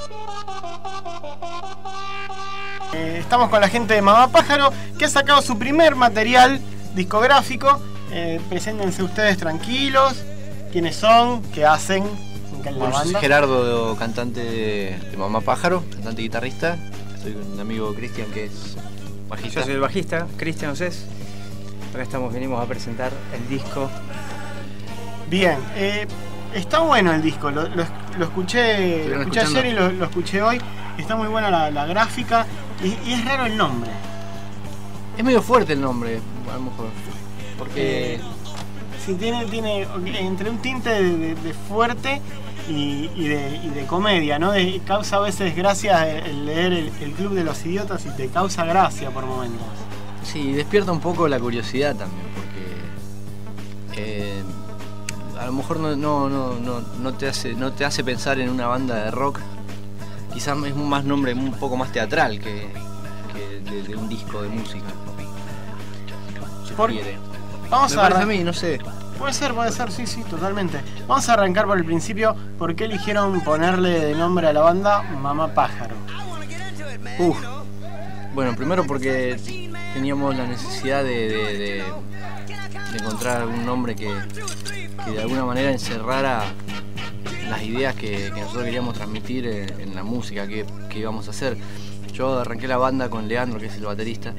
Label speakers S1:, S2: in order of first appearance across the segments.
S1: Estamos con la gente de Mamá Pájaro, que ha sacado su primer material discográfico. Preséntense ustedes tranquilos. ¿Quiénes son? ¿Qué hacen? ¿En la banda?
S2: Soy Gerardo, cantante de Mamá Pájaro, cantante y guitarrista. Estoy con un amigo Cristian, que es bajista.
S3: Yo soy el bajista, Cristian Océs. Acá venimos a presentar el disco.
S1: Bien, está bueno el disco, lo escuché ayer y lo escuché hoy. Está muy buena la gráfica y es raro el nombre.
S2: Es medio fuerte el nombre, a lo mejor. Porque
S1: sí, tiene entre un tinte de fuerte y de comedia, ¿no? Causa a veces gracia el leer el Club de los Idiotas y te causa gracia por momentos.
S2: Sí, despierta un poco la curiosidad también, porque a lo mejor no te hace pensar en una banda de rock. Quizás es más nombre un poco más teatral que de un disco de música.
S1: Vamos
S2: a mí, no sé.
S1: Puede ser, sí, totalmente. Vamos a arrancar por el principio. ¿Por qué eligieron ponerle de nombre a la banda Mamá Pájaro?
S2: Bueno, primero porque teníamos la necesidad de encontrar un nombre que de alguna manera encerrara las ideas que nosotros queríamos transmitir en la música que íbamos a hacer. Yo arranqué la banda con Leandro, que es el baterista.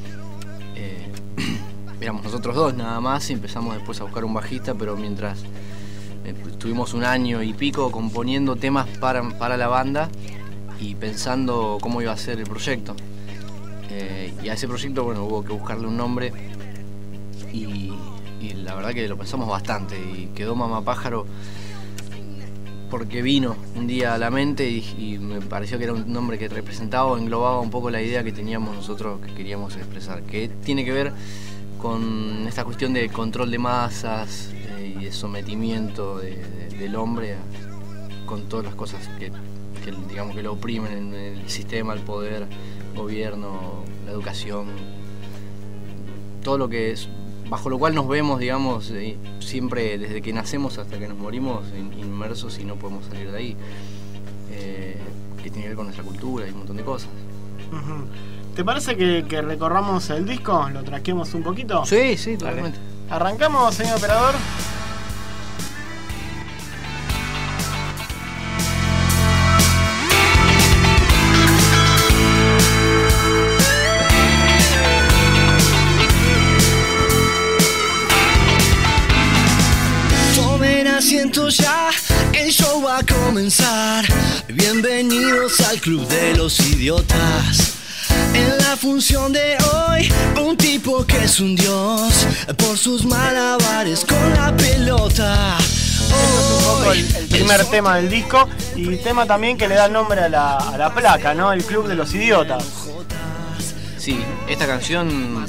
S2: Éramos nosotros dos nada más y empezamos después a buscar un bajista, pero mientras estuvimos un año y pico componiendo temas para la banda y pensando cómo iba a ser el proyecto. Y a ese proyecto, bueno, hubo que buscarle un nombre y la verdad que lo pensamos bastante y quedó Mamá Pájaro porque vino un día a la mente y me pareció que era un nombre que representaba o englobaba un poco la idea que teníamos nosotros que queríamos expresar, que tiene que ver con esta cuestión de control de masas y de sometimiento del hombre con todas las cosas que digamos que lo oprimen en el sistema, el poder, el gobierno, la educación, todo lo que es bajo lo cual nos vemos, digamos, siempre desde que nacemos hasta que nos morimos inmersos y no podemos salir de ahí, que tiene que ver con nuestra cultura y un montón de cosas.
S1: Uh-huh. ¿Te parece que recorramos el disco? ¿Lo traquemos un poquito?
S2: Sí, totalmente.
S1: ¿Arrancamos, señor operador?
S4: Tomen asiento ya, el show va a comenzar. Bienvenidos al Club de los Idiotas. En la función de hoy, un tipo que es un dios por sus malabares con la pelota.
S1: Este es un poco el primer tema del disco y tema también que le da nombre a la placa, ¿no? El Club de los Idiotas.
S2: Sí, esta canción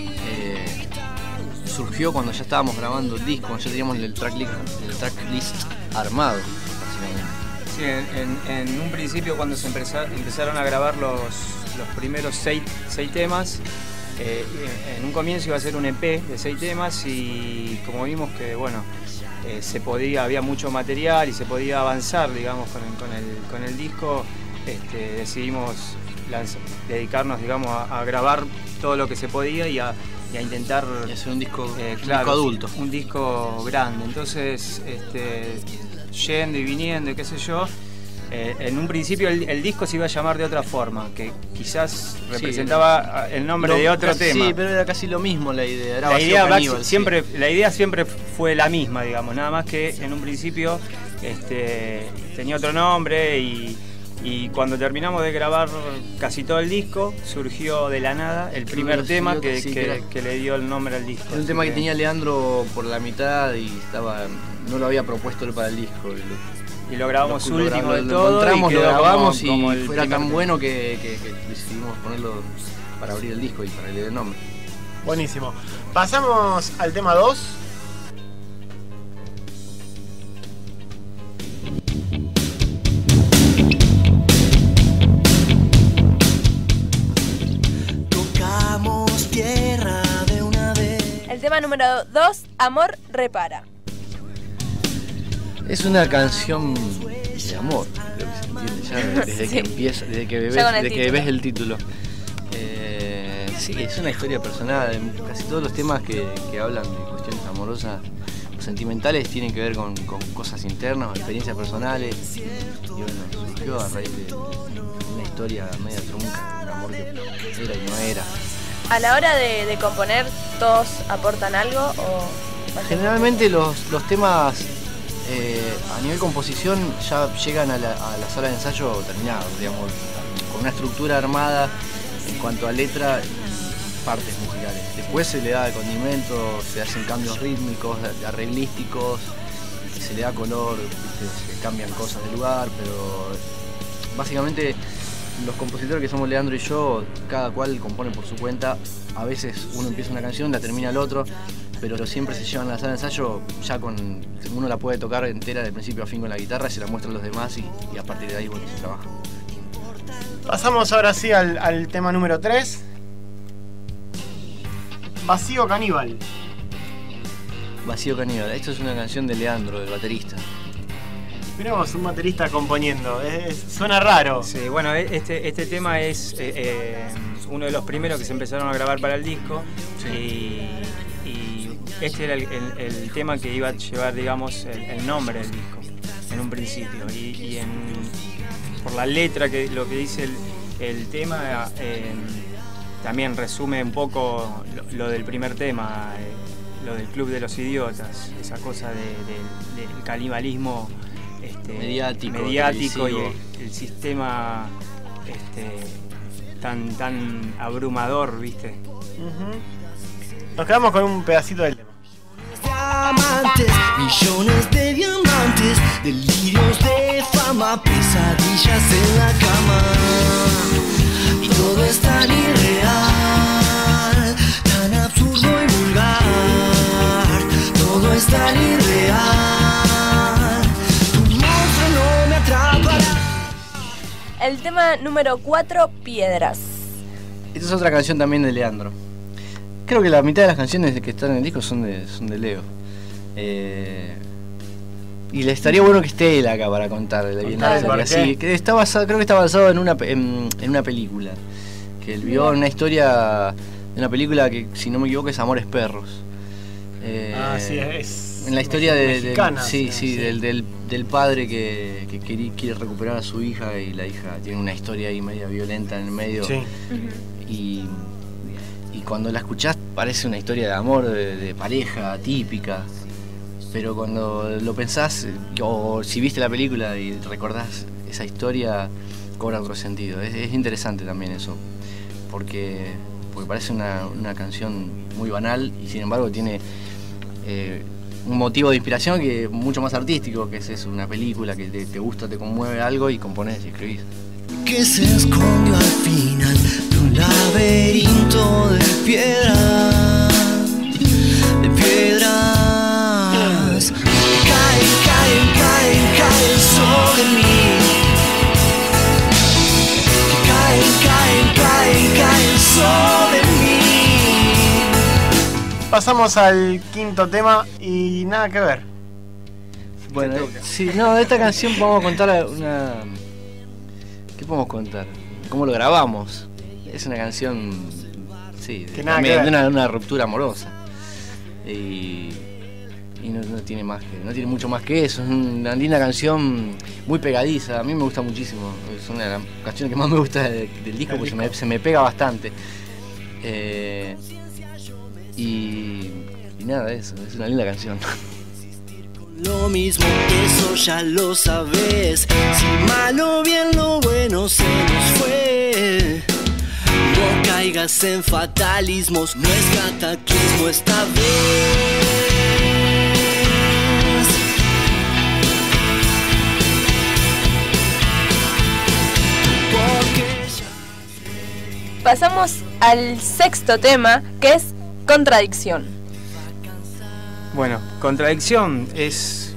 S2: surgió cuando ya estábamos grabando el disco, cuando ya teníamos el tracklist armado, básicamente.
S3: Sí, en un principio cuando se empezaron a grabar los primeros seis temas, en un comienzo iba a ser un EP de 6 temas y como vimos que bueno, había mucho material y se podía avanzar, digamos, con el disco, decidimos dedicarnos, digamos, a grabar todo lo que se podía y a intentar
S2: hacer un disco,
S3: claro,
S2: disco adulto,
S3: un disco grande. Entonces, yendo y viniendo y qué sé yo, en un principio el disco se iba a llamar de otra forma, que quizás representaba el nombre de otro tema.
S2: Sí, pero era casi lo mismo la idea. Era
S3: la idea siempre fue la misma, digamos, nada más que en un principio tenía otro nombre y cuando terminamos de grabar casi todo el disco, surgió de la nada el primer tema que le dio el nombre al disco.
S2: Un tema que tenía Leandro por la mitad y no lo había propuesto él para el disco.
S3: Y lo grabamos último de todo.
S2: Lo grabamos
S3: como
S2: y era tan bueno que decidimos ponerlo para abrir el disco y para que le dé el nombre.
S1: Buenísimo. Pasamos al tema 2.
S4: Tocamos tierra de una vez.
S5: El tema número 2, Amor Repara.
S2: Es una canción de amor, creo que se entiende ya desde
S5: Sí.
S2: que empieza, desde que ves,
S5: Ya con el
S2: desde que
S5: título.
S2: ves el título. Sí, es una historia personal. Casi todos los temas que hablan de cuestiones amorosas o sentimentales tienen que ver con cosas internas o experiencias personales. Y bueno, surgió a raíz de una historia media trunca, de un amor que era y no era.
S5: A la hora de componer, ¿todos aportan algo o...?
S2: Generalmente los temas a nivel composición ya llegan a la sala de ensayo terminados, digamos, con una estructura armada en cuanto a letra y partes musicales. Después se le da el condimento, se hacen cambios rítmicos, arreglísticos, se le da color, ¿viste? Se cambian cosas de lugar, pero básicamente los compositores que somos Leandro y yo, cada cual compone por su cuenta. A veces uno empieza una canción, la termina el otro, pero siempre se llevan a la sala de ensayo ya con... Uno la puede tocar entera de principio a fin con la guitarra, se la muestra a los demás y a partir de ahí, bueno, se trabaja.
S1: Pasamos ahora sí al tema número 3. Vacío Caníbal.
S2: Vacío Caníbal. Esto es una canción de Leandro, del baterista.
S1: Miramos un baterista componiendo. Suena raro.
S3: Sí, bueno, este tema es uno de los primeros que se empezaron a grabar para el disco.
S2: Sí.
S3: Y este era el tema que iba a llevar, digamos, el nombre del disco en un principio. Y por la letra, lo que dice el tema, también resume un poco lo del primer tema, lo del Club de los Idiotas, esa cosa del canibalismo mediático y el sistema tan abrumador, ¿viste?
S1: Nos quedamos con un pedacito del tema.
S4: Diamantes, millones de diamantes, delirios de fama, pesadillas en la cama. Y todo es tan irreal, tan absurdo y vulgar. Todo es tan irreal, tu monstruo no me atrapará.
S5: El tema número 4, Piedras.
S2: Esta es otra canción también de Leandro. Creo que la mitad de las canciones que están en el disco son de Leo. Y le estaría bueno que esté él acá para contarle bien la historia. Sí, que está basado, creo que está basado en una película. Que él vio una historia de una película que, si no me equivoco, es Amores Perros.
S1: Sí, es
S2: en la historia
S1: mexicana,
S2: del padre que quiere recuperar a su hija, y la hija tiene una historia ahí media violenta en el medio.
S1: Sí.
S2: Y cuando la escuchás parece una historia de amor, de pareja típica, pero cuando lo pensás, o si viste la película y recordás esa historia, cobra otro sentido. Es interesante también eso, porque parece una canción muy banal y sin embargo tiene un motivo de inspiración que es mucho más artístico, que es eso, una película que te gusta, te conmueve algo y componés y escribís.
S4: Que se escondió al final de un laberinto de piedras, caen sobre mí, caen sobre mí.
S1: Pasamos al quinto tema y nada que ver.
S2: Bueno, sí, no, de esta canción vamos a contar una... ¿Qué podemos contar? ¿Cómo lo grabamos? Es una canción, sí, también de una ruptura amorosa. Y no tiene mucho más que eso. Es una linda canción, muy pegadiza. A mí me gusta muchísimo. Es una de las canciones que más me gusta del disco, porque se me pega bastante. Y nada, eso, es una linda canción.
S4: Lo mismo, eso ya lo sabes. Si mal o bien lo bueno se nos fue. No caigas en fatalismos, no es cataclismo esta vez.
S5: Pasamos al sexto tema, que es Contradicción.
S3: Bueno, Contradicción es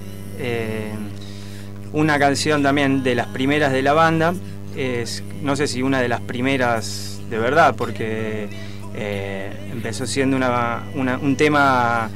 S3: una canción también de las primeras de la banda. No sé si una de las primeras de verdad, porque empezó siendo un tema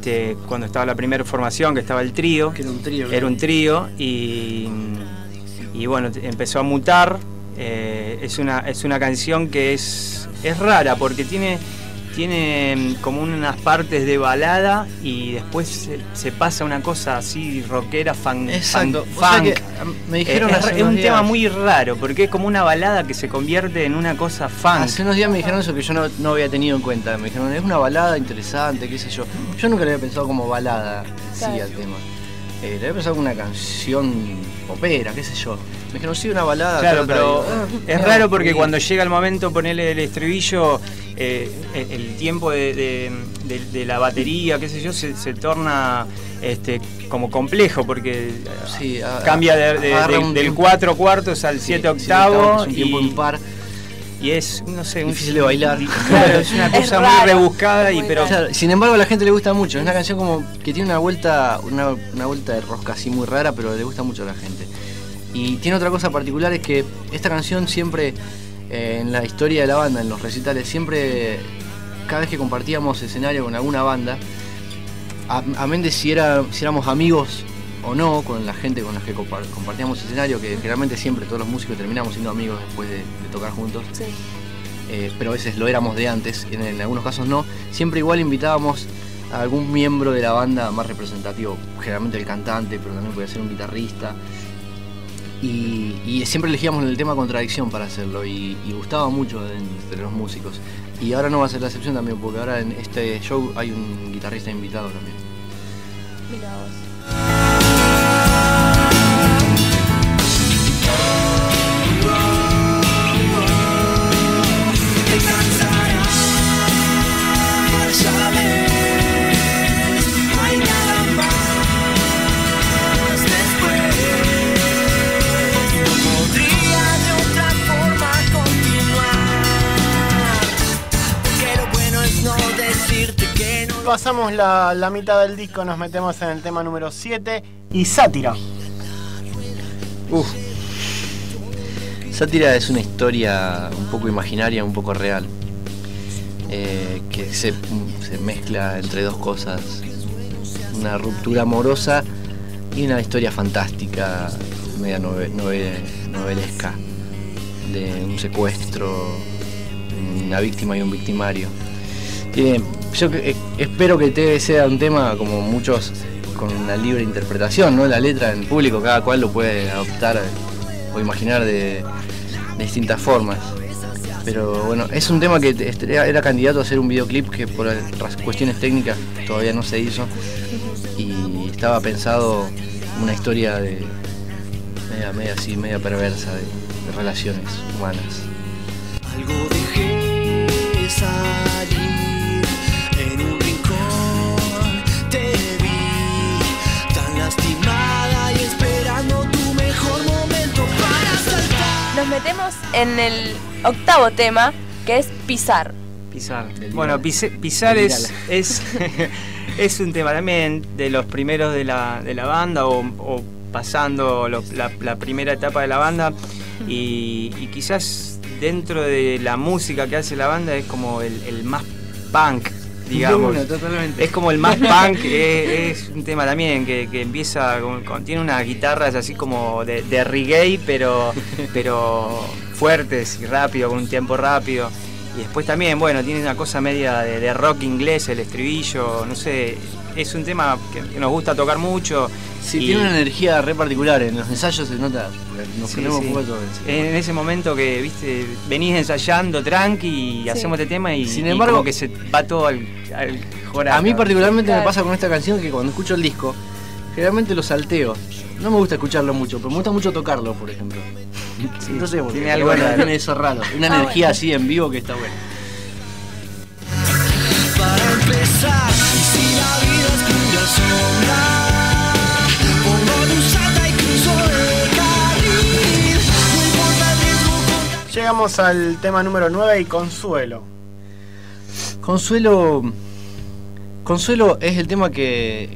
S3: cuando estaba la primera formación, que estaba el trío.
S2: Que era un trío.
S3: Era un trío y y bueno, empezó a mutar. Es una canción que es rara porque tiene como unas partes de balada y después se pasa una cosa así rockera, funk.
S2: Exacto.
S3: Funk.
S2: Me dijeron
S3: es un tema muy raro porque es como una balada que se convierte en una cosa funk.
S2: Hace unos días me dijeron eso que yo no había tenido en cuenta. Me dijeron, es una balada interesante, qué sé yo. Yo nunca le había pensado como balada sí al tema. Le había pensado como una canción popera, qué sé yo. Me dijeron, sí, una balada.
S3: Claro, pero es raro porque cuando llega el momento ponerle el estribillo, el tiempo de la batería, qué sé yo, se torna como complejo porque
S2: sí,
S3: cambia del 4 cuartos al 7 octavos.
S2: Es un tiempo impar.
S3: Y es, no sé,
S2: difícil de bailar.
S3: Claro, es una cosa muy rebuscada pero.
S2: Claro, sin embargo a la gente le gusta mucho. Es una canción como que tiene una vuelta de rosca así muy rara, pero le gusta mucho a la gente. Y tiene otra cosa particular, es que esta canción siempre, en la historia de la banda, en los recitales, siempre, cada vez que compartíamos escenario con alguna banda, amén de si éramos amigos o no con la gente con la que compartíamos escenario, que generalmente siempre todos los músicos terminamos siendo amigos después de tocar juntos, sí. Pero a veces lo éramos de antes, en algunos casos no, siempre igual invitábamos a algún miembro de la banda más representativo, generalmente el cantante, pero también podía ser un guitarrista. Y siempre elegíamos el tema contradicción para hacerlo y gustaba mucho entre los músicos. Y ahora no va a ser la excepción también, porque ahora en este show hay un guitarrista invitado también.
S5: Mira vos.
S1: Pasamos la mitad del disco, nos metemos en el tema número 7 y Sátira.
S2: Sátira es una historia un poco imaginaria, un poco real, que se mezcla entre dos cosas, una ruptura amorosa y una historia fantástica, media novelesca, de un secuestro, una víctima y un victimario. Yo espero que sea un tema como muchos con una libre interpretación, ¿no? La letra en público cada cual lo puede adoptar o imaginar de distintas formas. Pero bueno, es un tema que era candidato a hacer un videoclip que por cuestiones técnicas todavía no se hizo. Y estaba pensado una historia de media perversa de relaciones humanas.
S4: Algo dejé salir. En un rincón te vi tan lastimada y esperando tu mejor momento para saltar.
S5: Nos metemos en el octavo tema, que es Pisar.
S3: Bueno, Pisar es un tema también de los primeros de la banda o pasando la primera etapa de la banda y quizás dentro de la música que hace la banda es como el más punk, digamos.
S2: Totalmente.
S3: Es como el más punk, es un tema también que empieza tiene unas guitarras así como de reggae, pero fuertes y rápido, con un tiempo rápido. Y después también, bueno, tiene una cosa media de rock inglés, el estribillo, no sé, es un tema que nos gusta tocar mucho.
S2: Sí, tiene una energía re particular, en los ensayos se nota, nos ponemos un poco todo.
S3: En ese momento que, viste, venís ensayando tranqui y hacemos este tema y,
S2: sin embargo,
S3: como que se va todo al joraca.
S2: A mí particularmente me pasa con esta canción que cuando escucho el disco, generalmente lo salteo. No me gusta escucharlo mucho, pero me gusta mucho tocarlo, por ejemplo. Sí, entonces,
S3: tiene algo raro.
S2: Tiene eso raro, una energía así en vivo que está buena.
S4: Para empezar, si la vida es pura sombra, pongo luz alta y cruzo el carril. No importa el riesgo.
S1: Llegamos al tema número 9 y Consuelo.
S2: Consuelo es el tema que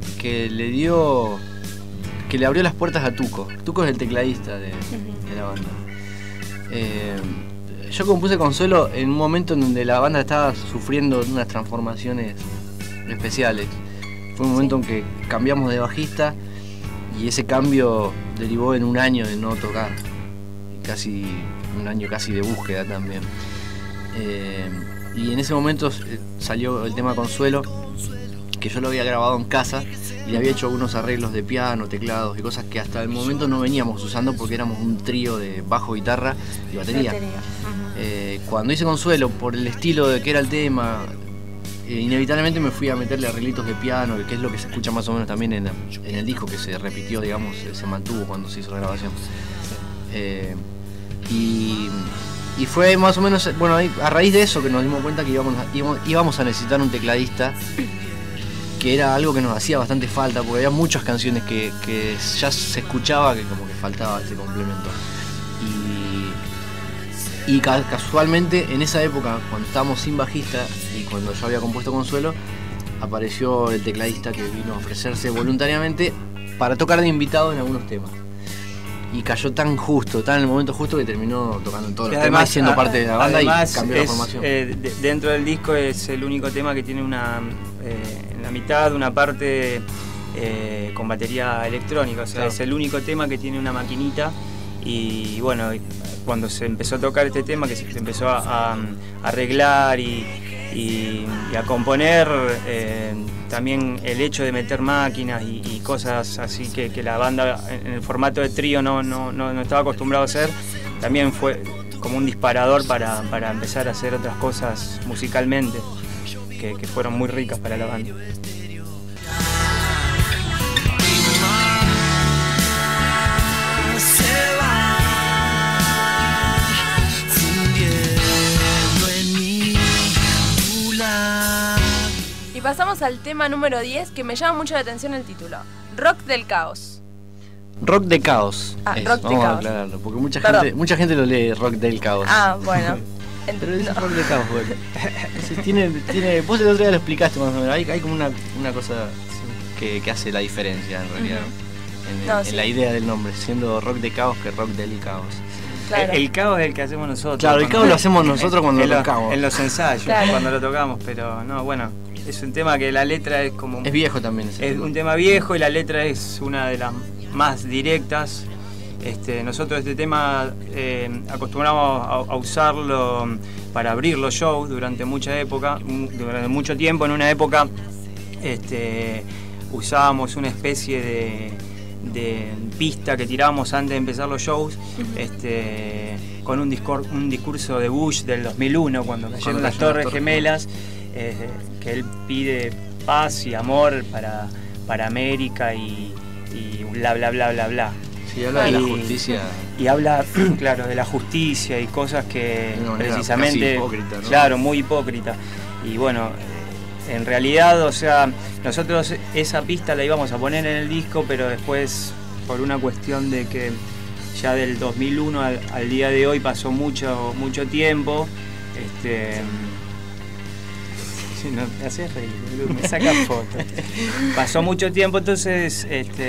S2: le abrió las puertas a Tuco. Tuco es el tecladista de la banda. Yo compuse Consuelo en un momento en donde la banda estaba sufriendo unas transformaciones especiales. Fue un momento en que cambiamos de bajista y ese cambio derivó en un año de no tocar. un año casi de búsqueda también. Y en ese momento salió el tema Consuelo, que yo lo había grabado en casa y había hecho algunos arreglos de piano, teclados y cosas que hasta el momento no veníamos usando porque éramos un trío de bajo, guitarra y batería. Cuando hice Consuelo, por el estilo de que era el tema, inevitablemente me fui a meterle arreglitos de piano, que es lo que se escucha más o menos también en el disco, que se repitió, digamos, se mantuvo cuando se hizo la grabación. Y fue más o menos, bueno, a raíz de eso que nos dimos cuenta que íbamos a necesitar un tecladista, que era algo que nos hacía bastante falta, porque había muchas canciones que ya se escuchaba que como que faltaba ese complemento. Y casualmente en esa época, cuando estábamos sin bajista y cuando yo había compuesto Consuelo, apareció el tecladista que vino a ofrecerse voluntariamente para tocar de invitado en algunos temas. Y cayó tan en el momento justo, que terminó tocando en todos los temas, siendo parte de la banda, además, y cambió la formación.
S3: Dentro del disco es el único tema que tiene en la mitad una parte con batería electrónica, o sea, claro. Es el único tema que tiene una maquinita. Y bueno, cuando se empezó a tocar este tema, que se empezó a arreglar y a componer, también el hecho de meter máquinas y cosas así que la banda en el formato de trío no estaba acostumbrado a hacer, también fue como un disparador para empezar a hacer otras cosas musicalmente que fueron muy ricas para la banda.
S5: Pasamos al tema número 10, que me llama mucho la atención el título. Rock del caos.
S2: Rock de caos.
S5: Rock de caos.
S2: A aclararlo, porque mucha gente lo lee Rock del caos.
S5: Bueno.
S2: Pero es Rock de caos, bueno. tiene, vos el otro día lo explicaste más o menos. Hay como una cosa que hace la diferencia en realidad. En la idea del nombre, siendo Rock de caos que Rock del caos.
S3: Claro. El caos es el que hacemos nosotros.
S2: Claro, el caos lo hacemos nosotros cuando lo tocamos.
S3: En los ensayos, claro. Cuando lo tocamos, pero no, bueno. Es un tema que la letra es como...
S2: Es viejo también.
S3: Es un tema viejo y la letra es una de las más directas. Nosotros este tema acostumbramos a usarlo para abrir los shows durante durante mucho tiempo. En una época usábamos una especie de pista que tirábamos antes de empezar los shows, con un discurso de Bush del 2001, cuando cayeron las Torres Gemelas. Que él pide paz y amor para América y bla bla bla bla bla.
S2: Sí, habla de la justicia.
S3: Y habla, claro, de la justicia y cosas que precisamente,
S2: hipócrita, ¿no?
S3: Claro, muy hipócrita. Y bueno, en realidad, o sea, nosotros esa pista la íbamos a poner en el disco, pero después, por una cuestión de que ya del 2001 al día de hoy pasó mucho tiempo, no me haces reír, me sacas fotos. Pasó mucho tiempo, entonces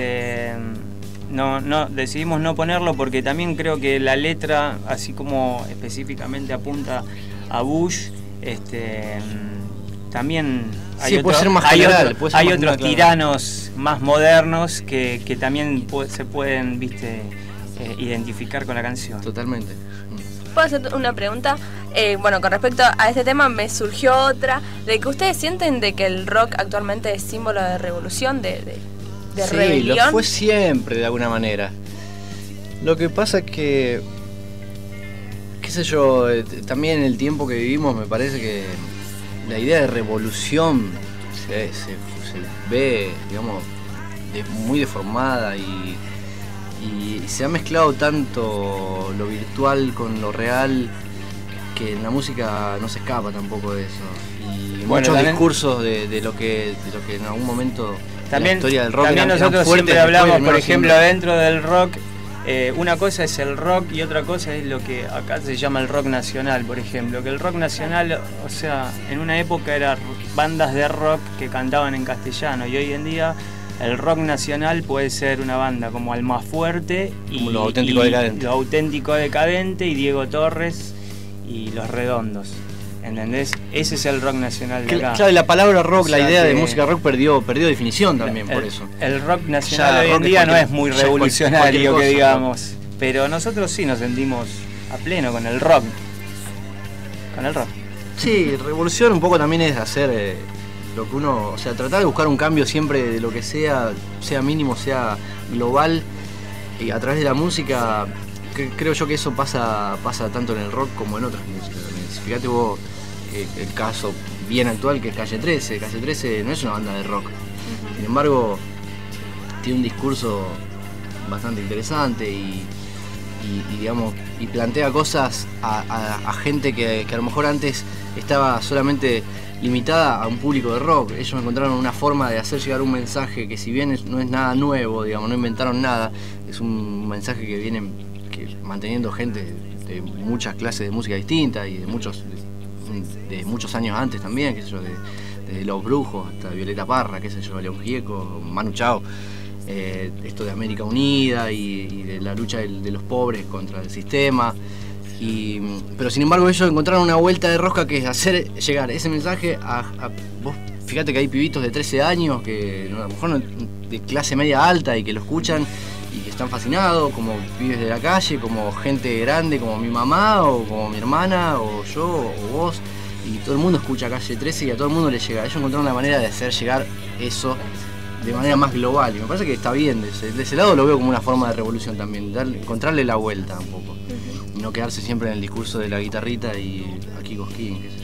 S3: decidimos no ponerlo, porque también creo que la letra, así como específicamente apunta a Bush, también hay otros tiranos más modernos que también se pueden, identificar con la canción.
S2: Totalmente.
S5: ¿Puedo hacer una pregunta? Bueno, con respecto a este tema me surgió otra, de que ustedes sienten de que el rock actualmente es símbolo de revolución, de rebelión.
S2: Sí, lo fue siempre de alguna manera. Lo que pasa es que, qué sé yo, también en el tiempo que vivimos me parece que la idea de revolución se ve, digamos, muy deformada y se ha mezclado tanto lo virtual con lo real, que en la música no se escapa tampoco de eso. Y muchos discursos de lo que en algún momento
S3: también,
S2: la historia del rock
S3: también nosotros siempre hablamos, por ejemplo, dentro del rock, una cosa es el rock y otra cosa es lo que acá se llama el rock nacional, por ejemplo. Que el rock nacional, o sea, en una época eran bandas de rock que cantaban en castellano, y hoy en día el rock nacional puede ser una banda como Almafuerte y
S2: Lo Auténtico Decadente
S3: y Diego Torres y Los Redondos. ¿Entendés? Ese es el rock nacional de acá.
S2: Claro, y la palabra rock, la idea de música rock perdió definición también por eso.
S3: El rock nacional hoy en día no es muy revolucionario, que digamos. pero nosotros sí nos sentimos a pleno con el rock. Con el rock.
S2: Sí, revolución un poco también es hacer lo que uno, o sea, tratar de buscar un cambio siempre de lo que sea mínimo, sea global, y a través de la música, creo yo que eso pasa tanto en el rock como en otras músicas también. Fíjate vos el caso bien actual que es Calle 13. Calle 13 no es una banda de rock, sin embargo tiene un discurso bastante interesante y digamos, y plantea cosas a gente que a lo mejor antes estaba solamente limitada a un público de rock. Ellos encontraron una forma de hacer llegar un mensaje que, si bien no es nada nuevo, digamos, no inventaron nada, es un mensaje que viene manteniendo gente de muchas clases de música distintas y de muchos años antes también, qué sé yo, desde Los Brujos hasta Violeta Parra, qué sé yo, León Gieco, Manu Chao. Esto de América Unida y de la lucha de los pobres contra el sistema, pero sin embargo ellos encontraron una vuelta de rosca que es hacer llegar ese mensaje a vos. Fíjate que hay pibitos de 13 años que a lo mejor de clase media alta y que lo escuchan y que están fascinados, como pibes de la calle, como gente grande, como mi mamá o como mi hermana o yo o vos, y todo el mundo escucha Calle 13 y a todo el mundo le llega. Ellos encontraron una manera de hacer llegar eso de manera más global, y me parece que está bien. De ese lado lo veo como una forma de revolución también, encontrarle la vuelta un poco, y no quedarse siempre en el discurso de la guitarrita y aquí cosquín, qué sé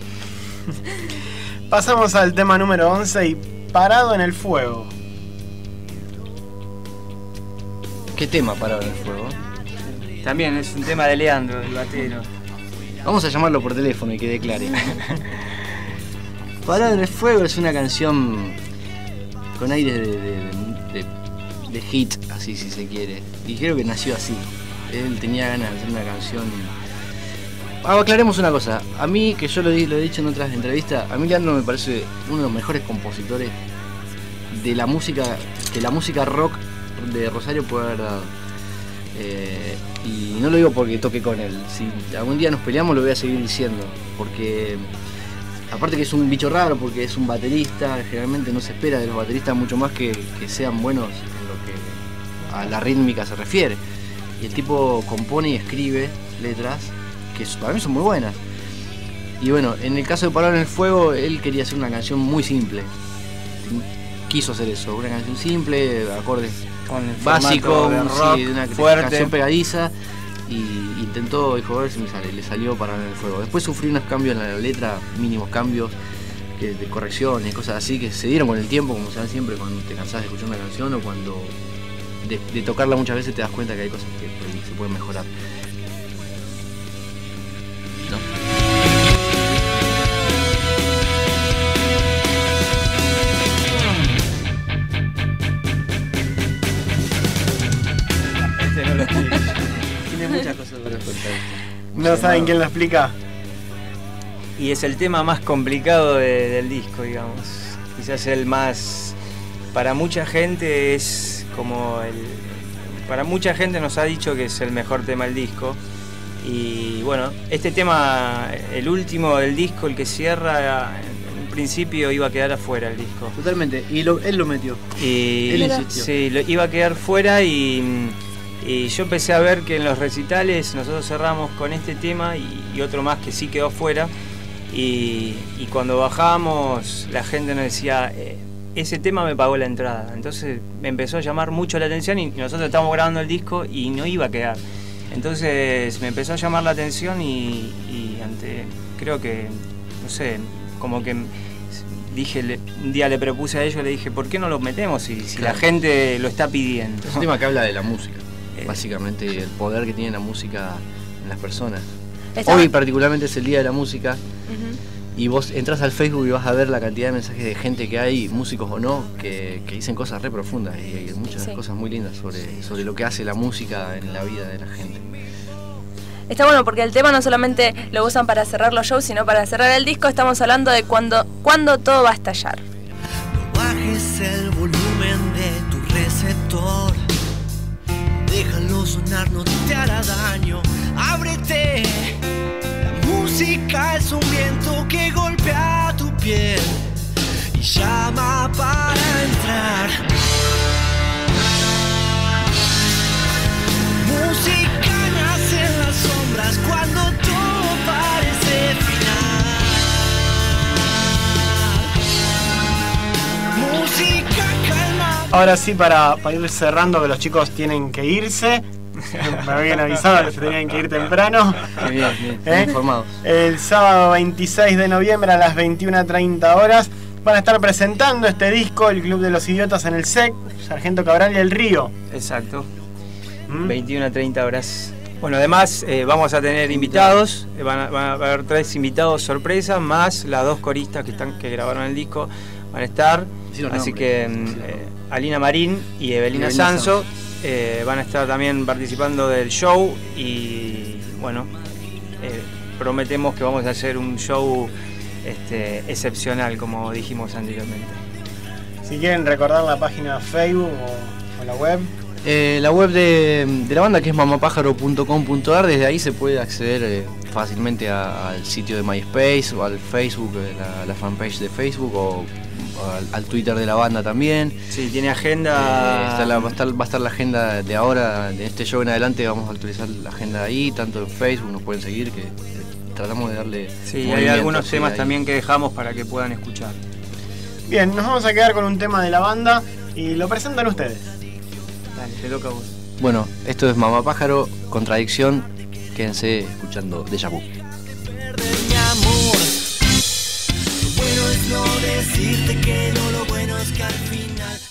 S2: yo.
S1: Pasamos al tema número 11 y Parado en el Fuego.
S2: ¿Qué tema, Parado en el Fuego?
S3: También es un tema de Leandro, el batero.
S2: Vamos a llamarlo por teléfono y que declare. Parado en el Fuego es una canción con aires de hit, así si se quiere. Y creo que nació así. Él tenía ganas de hacer una canción. Aclaremos una cosa. A mí, que yo lo he dicho en otras entrevistas, a mí Leandro me parece uno de los mejores compositores de la música, que la música rock de Rosario puede haber dado. Y no lo digo porque toque con él. Si algún día nos peleamos, lo voy a seguir diciendo. Porque aparte que es un bicho raro, porque es un baterista, generalmente no se espera de los bateristas mucho más que sean buenos en lo que a la rítmica se refiere. Y el tipo compone y escribe letras que para mí son muy buenas. Y bueno, en el caso de Parado en el Fuego, él quería hacer una canción muy simple. Quiso hacer eso, una canción simple, acordes básicos, de rock, sí, una canción pegadiza. Y intentó, dijo, a ver si me sale, le salió Parado en el Fuego. Después sufrí unos cambios en la letra, mínimos cambios de correcciones, cosas así que se dieron con el tiempo, como se dan siempre cuando te cansás de escuchar una canción o cuando de tocarla muchas veces te das cuenta que hay cosas que se pueden mejorar. ¿No?
S3: No lo explico.
S2: Muchas cosas para contar.
S1: ¿No saben quién lo explica?
S3: Y es el tema más complicado del disco, digamos. Quizás el más... Para mucha gente es como para mucha gente nos ha dicho que es el mejor tema del disco. Y bueno, este tema, el último del disco, el que cierra, en principio iba a quedar afuera el disco.
S2: Totalmente, y él lo metió.
S3: Y
S2: él insistió.
S3: Sí, iba a quedar fuera y yo empecé a ver que en los recitales nosotros cerramos con este tema y otro más que sí quedó fuera. Y cuando bajábamos la gente nos decía, ese tema me pagó la entrada. Entonces me empezó a llamar mucho la atención y nosotros estábamos grabando el disco y no iba a quedar. Entonces me empezó a llamar la atención y creo que, no sé, como que dije, un día le propuse a ellos, le dije, ¿por qué no lo metemos si la gente lo está pidiendo?
S2: Es un tema que habla de la música, básicamente, el poder que tiene la música en las personas. Hoy particularmente es el Día de la Música. Y vos entras al Facebook y vas a ver la cantidad de mensajes de gente que hay, músicos o no, que dicen cosas re profundas y hay muchas cosas muy lindas sobre lo que hace la música en la vida de la gente.
S5: Está bueno porque el tema no solamente lo usan para cerrar los shows, sino para cerrar el disco. Estamos hablando de cuando todo va a estallar.
S4: No bajes el volumen de tu receptor, déjalo sonar, no te hará daño. Ábrete. Música es un viento que golpea tu piel y llama para entrar. Música
S1: ahora sí, para ir cerrando, que los chicos tienen que irse. Me habían avisado que se tenían que ir temprano.
S2: Qué bien, informados.
S1: El sábado 26 de noviembre a las 21:30 horas van a estar presentando este disco, el Club de los Idiotas, en el SEC, Sargento Cabral y El Río.
S3: Exacto. 21 a 30 horas. Bueno, además vamos a tener invitados, van a haber 3 invitados sorpresas, más las 2 coristas que grabaron el disco van a estar. Así que Alina Marín y Evelina Sanso van a estar también participando del show y bueno, prometemos que vamos a hacer un show excepcional, como dijimos anteriormente.
S1: Si quieren recordar la página Facebook o la web.
S2: La web de la banda, que es mamapájaro.com.ar, desde ahí se puede acceder fácilmente al sitio de MySpace o al Facebook, la fanpage de Facebook o al Twitter de la banda también.
S3: Sí, tiene agenda.
S2: Va a estar la agenda de ahora, de este show en adelante, vamos a actualizar la agenda ahí, tanto en Facebook, nos pueden seguir, que tratamos de darle.
S3: Sí, hay algunos temas también que dejamos para que puedan escuchar.
S1: Bien, nos vamos a quedar con un tema de la banda y lo presentan ustedes.
S3: Dale, te toca a vos.
S2: Bueno, esto es Mamá Pájaro, Contradicción. Quédense escuchando Déjà Vu.
S4: Bueno es no decirte que no, lo bueno es que al final